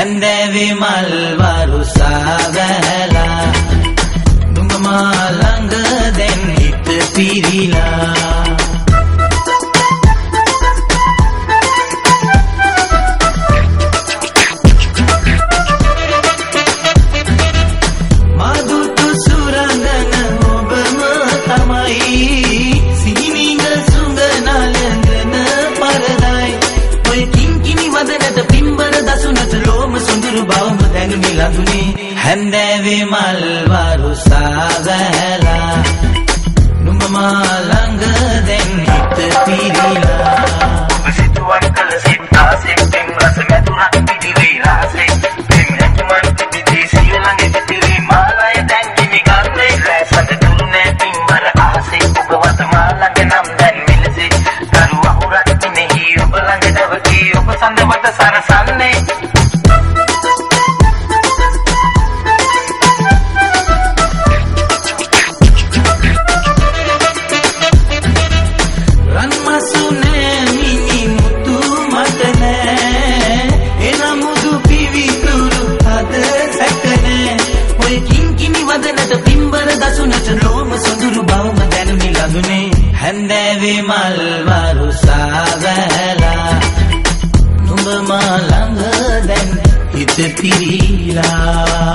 හැන්දෑවේ මල් වරුසාවැලා නුඹ මා ළඟ දැන් හිත පිරීලා මදුතු සුරංගන ඔබම තමයි සිහිනිග සුඟ නලඟන පරදයි ඔය කිංකිණි වදනට පිම්බර දසුනට ලෝම සොඳුරු බවම දැනුනි ලඳුනේ හැන්දෑවේ මල් වරුසාවැලා නුඹ මා ළඟ දැන් හිත පිරීලා සිතුවන් කළ සිත් ආසෙක් පෙම් රස මැදුරක් පිටිවේ රාසෙක් පෙම් හැතුමන් පිටිදී සිය ළඟ පිටිවේ මාලය දැන් ගිනි ගන්නේ රැසට දුන්නේ පිම්බර ආසෙක් ඔබ වත මා ළඟ නම් දැන් මෙලෙසේ දරු අහුරක් පිනෙහි ඔබ ළඟ දවකී ඔබ සඳවට සරසන්නේ හැන්දෑවේ මල් වරුසාවැලා නුඹ මා ළඟ දැන් හිත පිරීලා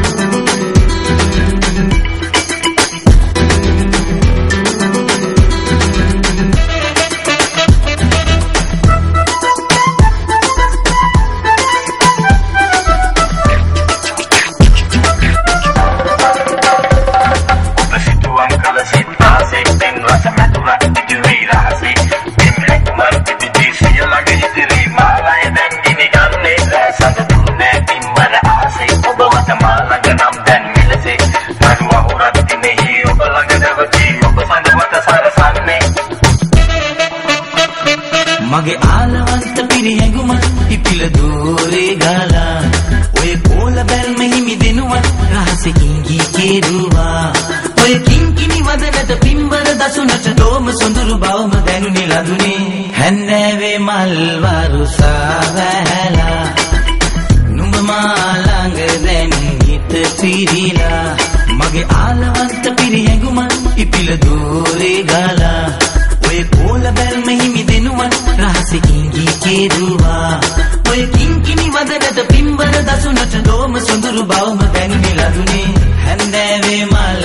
මගේ ආලවන්ත පිරිහැඟුම ඉපිල දෝරේ ගාලා ඔය කෝල බැල්ම හිමි දෙනුවන් රහසකින් ගී කෙරුවා ඔය කිංකිණි වදනට පිම්බර දසුනට ලෝම සොඳුරු බවම දැනුනි ලඳුනේ හැන්දෑවේ මල් වරුසාවැලා නුඹ මා ළඟ දැන් හිත පිරීලා මගේ ආලවන්ත පිරිහැඟුම ඉපිල දෝරේ ගාලා ඔය කෝල බැල්ම හිමි දෙනුවන් රහසකින් ගී කෙරුවා ඔය කිංකිණි වදනට පිම්බර දසුනට ලෝම සොඳුරු බවම දැනුනි ලඳුනේ හැන්දෑවේ මල්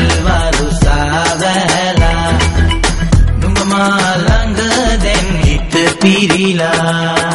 වරුසාවැලා නුඹ මා ළඟ දැන් හිත පිරීලා